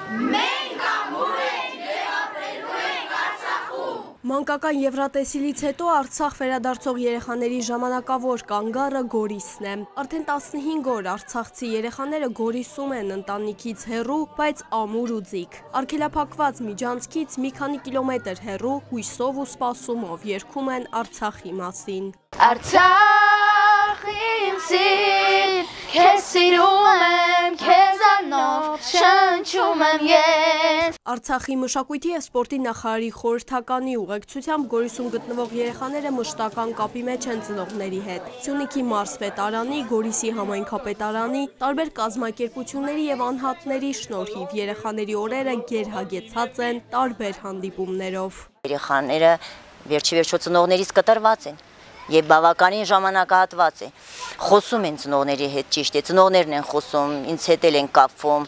Մանկական Եվրատեսիլից հետո Արցախ վերադարձող երեխաների ժամանակավոր կանգառը Գորիսն է։ Արդեն 15 օր արցախցի երեխաները Գորիսում են ընտանիքից հեռու, բայց ամուր ու ձիգ։ Արգելափակված Միջանցքից մի քանի կիլոմետր հեռու հույսով ու սպասումով երգում են Արցախի մասին։ Արցախ իմ սիր, քեզ սիրում եմ, քեզանով շնչում եմ ես։ Արցախի մշակույթի և սպորտի նախարարի խորհրդականի ուղեկցությամբ Գորիսում գտնվող երեխաները մշտական կապի մեջ են ծնողների հետ։ Սյունիքի մարզպետարանի, Գորիսի համայնքապետարանի, տարբեր կազմակերպությունների և անհատների շնորհիվ երեխաների օրերը գերհագեցած են տարբեր հանդիպումներով։ Երեխաները վերջիվերջո ծնողներից կտրված են և բավականին ժամանակահատված է։ Խոսում են ծնողների հետ, ճիշտ է, ծնողներն են խոսում, ինձ հետ էլ են կապվում,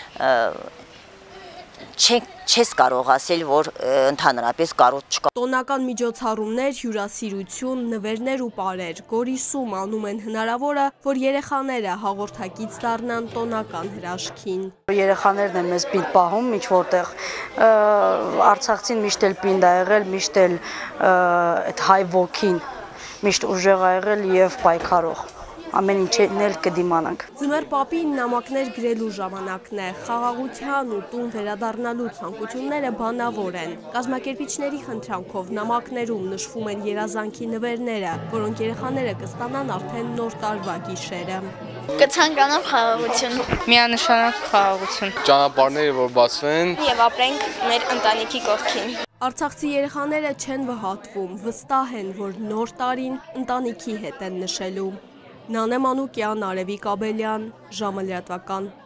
չես կարող ասել, որ ընդհանրապես կարոտ չկա։ Տոնական միջոցառումներ, հյուրասիրություն, նվերներ ու պարեր։ Գորիսում անում են հնարավորը, որ երեխաները հաղորդակից դառնան տոնական հրաշքին։ Երեխաներն են մեզ պինդ պահում, ինչ որտեղ արցախցին միշտ էլ պինդ ա եղել, միշտ էլ այդ հայ ոգին, միշտ ուժեղ ա եղել և պայքարող։ Ամեն ինչին էլ կդիմանանք։ Ձմեռ պապին նամակներ գրելու ժամանակն է, խաղաղության ու տուն վերադառնալու ցանկությունները բանավոր են։ Կազմակերպիչների խնդրանքով նամակներում նշվում են երազանքի նվերները, որոնք երեխաները կստանան արդեն նոր տարվա գիշերը։ Կցանկանամ խաղաղություն։ Միանշանակ խաղաղություն։ Ճանապարհները որ բացվեն Եվ ապրենք մեր ընտանիքի կողքին։ Արցախցի երեխաները չեն վհատվում, վստահ են, որ նոր տարին ընտանիքի հետ են նշելու։ Նանե Մանուկյան, Արևիկ Աբելյան, ժամը լրատվական։